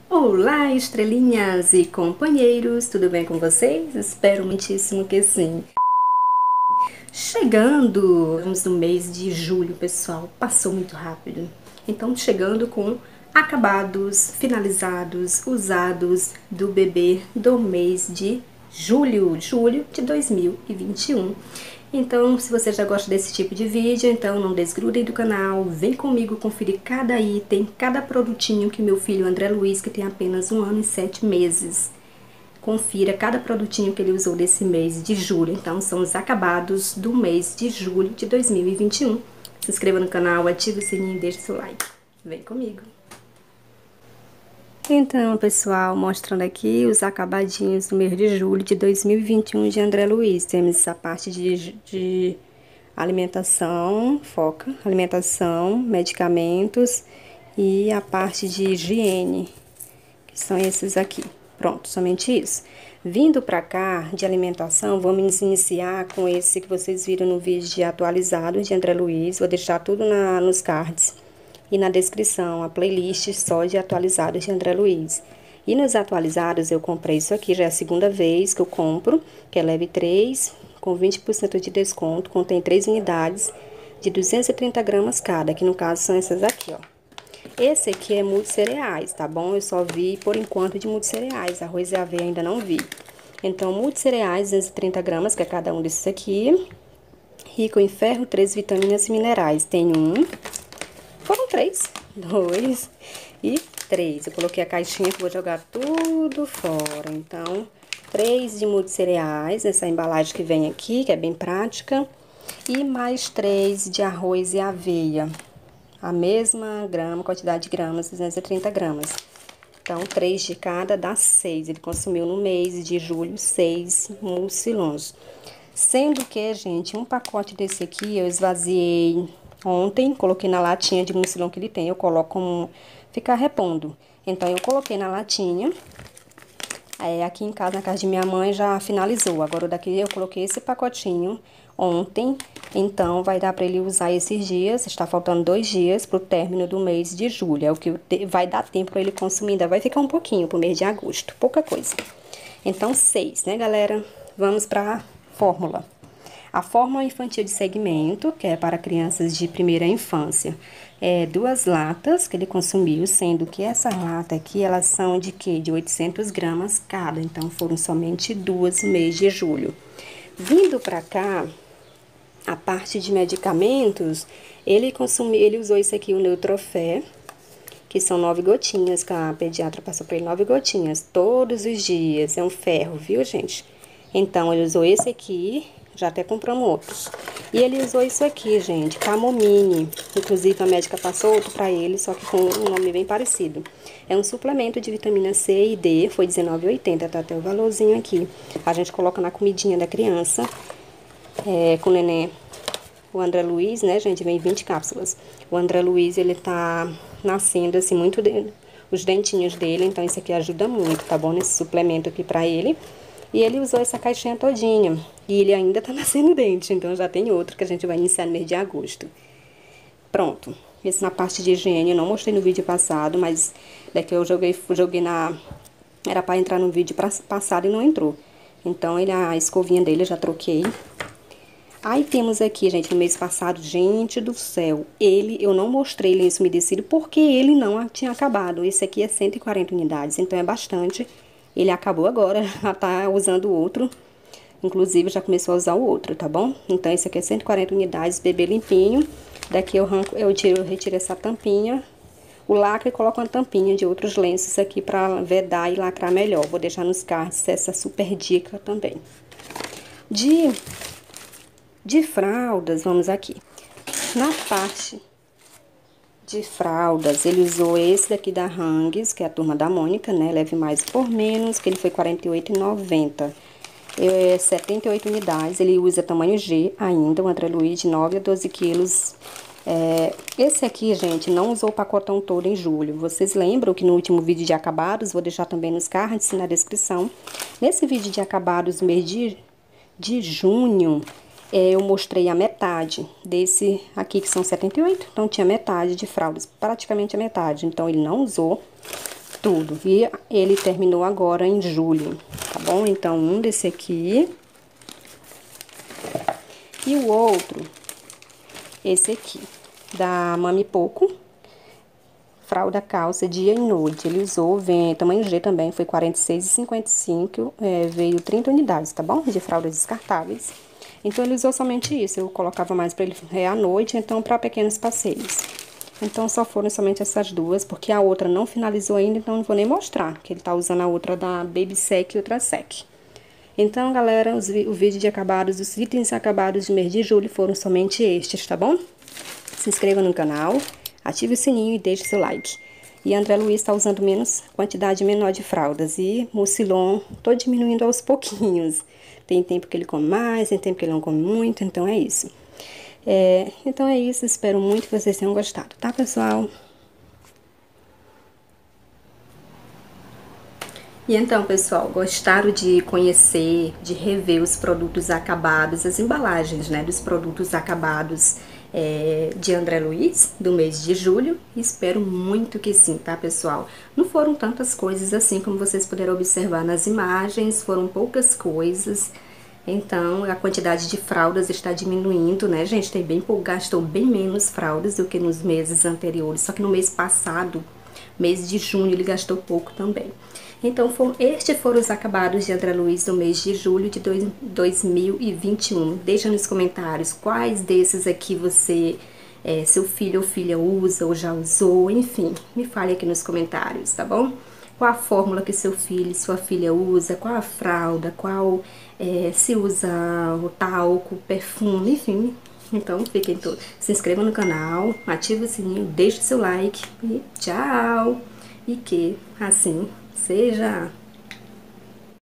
Olá, estrelinhas e companheiros, tudo bem com vocês? Espero muitíssimo que sim. Vamos no mês de julho, pessoal, passou muito rápido. Então, chegando com acabados, finalizados, usados do bebê do mês de julho de 2021. Então, se você já gosta desse tipo de vídeo, então não desgrudem do canal, vem comigo conferir cada item, cada produtinho que meu filho André Luiz, que tem apenas 1 ano e 7 meses, confira cada produtinho que ele usou desse mês de julho. Então, são os acabados do mês de julho de 2021. Se inscreva no canal, ative o sininho e deixe seu like. Vem comigo! Então, pessoal, mostrando aqui os acabadinhos do mês de julho de 2021 de André Luiz. Temos essa parte de alimentação, foca, alimentação, medicamentos e a parte de higiene, que são esses aqui. Pronto, somente isso. Vindo pra cá, de alimentação, vamos iniciar com esse que vocês viram no vídeo de atualizado de André Luiz. Vou deixar tudo nos cards e na descrição, a playlist só de atualizados de André Luiz. E nos atualizados eu comprei isso aqui, já é a segunda vez que eu compro, que é leve 3, com 20% de desconto, contém 3 unidades de 230 gramas cada, que no caso são essas aqui, ó. Esse aqui é multicereais, tá bom? Eu só vi, por enquanto, de multicereais, arroz e aveia ainda não vi. Então, multicereais, 230 gramas, que é cada um desses aqui. Rico em ferro, 3 vitaminas e minerais. Tem um... Foram 3, 2 e 3. Eu coloquei a caixinha que vou jogar tudo fora. Então, 3 de multicereais, essa embalagem que vem aqui, que é bem prática. E mais 3 de arroz e aveia. A mesma quantidade de gramas, 230 gramas. Então, 3 de cada dá 6. Ele consumiu no mês de julho 6 mucilons. Sendo que, gente, um pacote desse aqui eu esvaziei ontem, coloquei na latinha de mucilão que ele tem, eu coloco como ficar repondo. Então, eu coloquei na latinha, aqui em casa, na casa de minha mãe, já finalizou. Agora, daqui eu coloquei esse pacotinho ontem, então vai dar para ele usar esses dias, está faltando 2 dias pro término do mês de julho, é o que vai dar tempo para ele consumir, ainda vai ficar um pouquinho pro mês de agosto, pouca coisa. Então, 6, né, galera? Vamos pra fórmula. A fórmula infantil de segmento, que é para crianças de primeira infância, é 2 latas que ele consumiu, sendo que essa lata aqui, elas são de quê? De 800 gramas cada, então foram somente 2 no mês de julho. Vindo pra cá, a parte de medicamentos, ele usou isso aqui, o Neutrofé, que são 9 gotinhas, que a pediatra passou pra ele 9 gotinhas, todos os dias, é um ferro, viu, gente? Então, ele usou esse aqui, já até compramos outros. E ele usou isso aqui, gente, Camomine. Inclusive, a médica passou outro pra ele, só que com um nome bem parecido. É um suplemento de vitamina C e D, foi R$19,80, tá até o valorzinho aqui. A gente coloca na comidinha da criança, com o neném. O André Luiz, né, gente, vem 20 cápsulas. O André Luiz, ele tá nascendo, assim, muito os dentinhos dele, então isso aqui ajuda muito, tá bom? Nesse suplemento aqui pra ele. E ele usou essa caixinha todinha. E ele ainda tá nascendo dente, então já tem outro que a gente vai iniciar no mês de agosto. Pronto. Esse na parte de higiene, eu não mostrei no vídeo passado, mas daqui eu joguei na... Era pra entrar no vídeo passado e não entrou. Então, a escovinha dele eu já troquei. Aí temos aqui, gente, no mês passado, gente do céu, eu não mostrei lenço umedecido porque ele não tinha acabado. Esse aqui é 140 unidades, então é bastante. Ele acabou agora, já tá usando o outro. Inclusive, já começou a usar o outro, tá bom? Então, esse aqui é 140 unidades, bebê limpinho. Daqui eu retiro essa tampinha, o lacre e coloco uma tampinha de outros lenços aqui pra vedar e lacrar melhor. Vou deixar nos cards essa super dica também. De fraldas, vamos aqui. Na parte de fraldas, ele usou esse daqui da Hang's, que é a Turma da Mônica, né? Leve mais por menos, que ele foi R$48,90. 78 unidades, ele usa tamanho G ainda, o André Luiz, de 9 a 12 quilos. Esse aqui, gente, não usou o pacotão todo em julho. Vocês lembram que no último vídeo de acabados, vou deixar também nos cards e na descrição. Nesse vídeo de acabados, mês de junho, eu mostrei a metade desse aqui, que são 78. Então, tinha metade de fraldas, praticamente a metade. Então, ele não usou tudo. E ele terminou agora em julho, tá bom? Então, um desse aqui. E o outro, esse aqui, da Mami Poco. Fralda calça dia e noite. Ele usou, vem tamanho G também, foi R$ 46,55, veio 30 unidades, tá bom? De fraldas descartáveis. Então, ele usou somente isso. Eu colocava mais pra ele à noite, então pra pequenos passeios. Então, só foram somente essas duas, porque a outra não finalizou ainda, então não vou nem mostrar, que ele tá usando a outra da Baby Sec e outra Sec. Então, galera, o vídeo de acabados, os itens acabados de mês de julho foram somente estes, tá bom? Se inscreva no canal, ative o sininho e deixe seu like. E André Luiz está usando quantidade menor de fraldas. E Mucilon, tô diminuindo aos pouquinhos. Tem tempo que ele come mais, tem tempo que ele não come muito, então é isso. Então é isso, espero muito que vocês tenham gostado, tá, pessoal? E então, pessoal, gostaram de conhecer, de rever os produtos acabados, as embalagens, né, dos produtos acabados de André Luiz, do mês de julho? Espero muito que sim, tá, pessoal? Não foram tantas coisas assim como vocês puderam observar nas imagens, foram poucas coisas. Então, a quantidade de fraldas está diminuindo, né, gente? Tem bem pouco, gastou bem menos fraldas do que nos meses anteriores, só que no mês passado, mês de junho, ele gastou pouco também. Então, estes foram os acabados de André Luiz do mês de julho de 2021. Deixa nos comentários quais desses aqui seu filho ou filha usa ou já usou, enfim, me fale aqui nos comentários, tá bom? Qual a fórmula que seu filho e sua filha usa, qual a fralda, se usa o talco, perfume, enfim. Então, fiquem todos. Se inscreva no canal, ative o sininho, deixe seu like e tchau! E que assim seja.